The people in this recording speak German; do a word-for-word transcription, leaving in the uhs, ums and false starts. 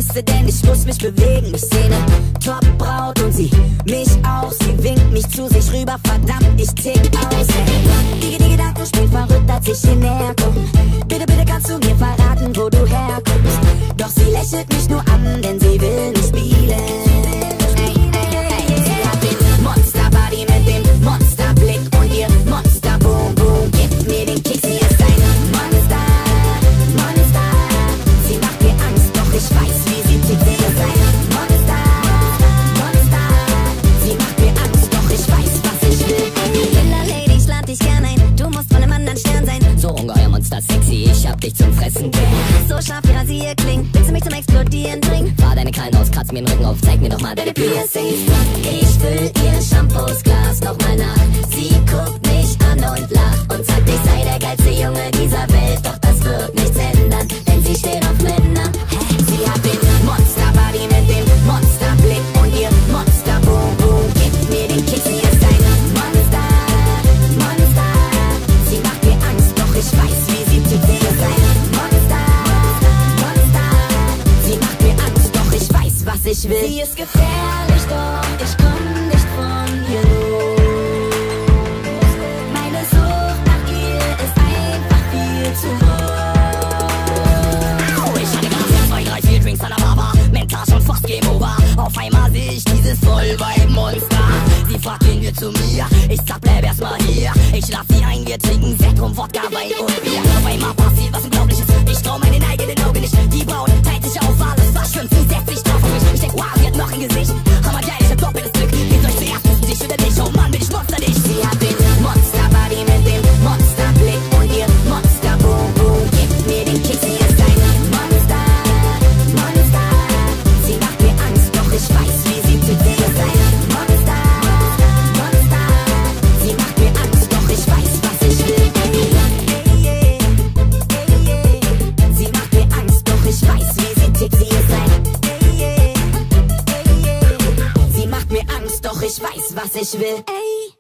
Größe, denn ich muss mich bewegen. Ich seh ne Top-Braut und sie mich auch. Sie winkt mich zu sich rüber, verdammt, ich tick aus. Hey, die, die Gedanken spielen verrückt, als ich hier näher komm. Bitte, bitte kannst du mir verraten, wo du herkommst. Doch sie lächelt mich nur an, denn sie will nicht spielen. Hey, hey, hey, sie hat den Monster-Body mit dem Monsterblick und ihr Monster-Boom-Boom gibt mir den Kick. Sie ist ein Monster, Monster. Sie macht mir Angst, doch ich weiß, wie sie tickt. Sie ist ein Monster, Monster. Sie macht mir Angst, doch ich weiß, was ich will. Villa Lady, ich lad dich gern ein. Du musst von einem anderen Stern sein. So ungeheuer Monster sexy, ich hab dich zum Fressen gern. So scharf wie Rasierklingen. Willst du mich zum Explodieren bringen? Fahr deine Krallen aus, kratz mir den Rücken auf, zeig mir doch mal deine Piercings. Ich füll ihr Shampoosglas nochmal nach. Sie guckt mich an und lacht und sagt, ich sei der geilste Junge dieser Welt. Doch das wird nichts ändern, denn sie steht auf Männer. Sie hat den Monster-Body mit dem Monsterblick und ihr Monster-Boom-Boom gibt mir den Kick. Sie ist ein Monster, Monster. Sie macht mir Angst, doch ich weiß, wie sie tickt. Sie ist ein Monster, Monster. Sie macht mir Angst, doch ich weiß, was ich will. Sie ist gefährlich, doch ich komm nicht von ihr los. Meine Sucht nach ihr ist einfach viel zu hoch. Ich hatte gerade zwei, drei, vier Drinks an der Bar, war mental schon fast Game Over. Auf einmal seh ich dieses Vollweib-Monster. Sie fragt, gehen wir zu mir? Ich sag, bleib erst mal hier. Ich lad sie ein, wir trinken Sekt, Rum, Wodka, Wein und Bier. Auf einmal passiert was Unglaubliches. Ich trau meinen eigenen Augen nicht. Die Braut teilt sich auf alles, was schön. Sie setzt sich drauf auf mich. Ich denk, wow, sie hat noch ein Gesicht. Hammergeil, ich hab doppeltes Glück. Wen soll ich zuerst wissen, dich oder dich? Oh Mann, bin ich Monster dich. Sie hat den Monster-Body mit dem Monsterblick und ihr Monster-Boom-Boom gibt mir den Kick. Sie ist ein Monster, Monster. Sie macht mir Angst, doch ich weiß, wie sie tickt. Sie ist ein Monster, Monster. Sie macht mir Angst, doch ich weiß, was ich will. Sie macht mir Angst, doch ich weiß, wie sie tickt. Sie ist ein Sie macht mir Angst, doch ich weiß, was ich will. Ey.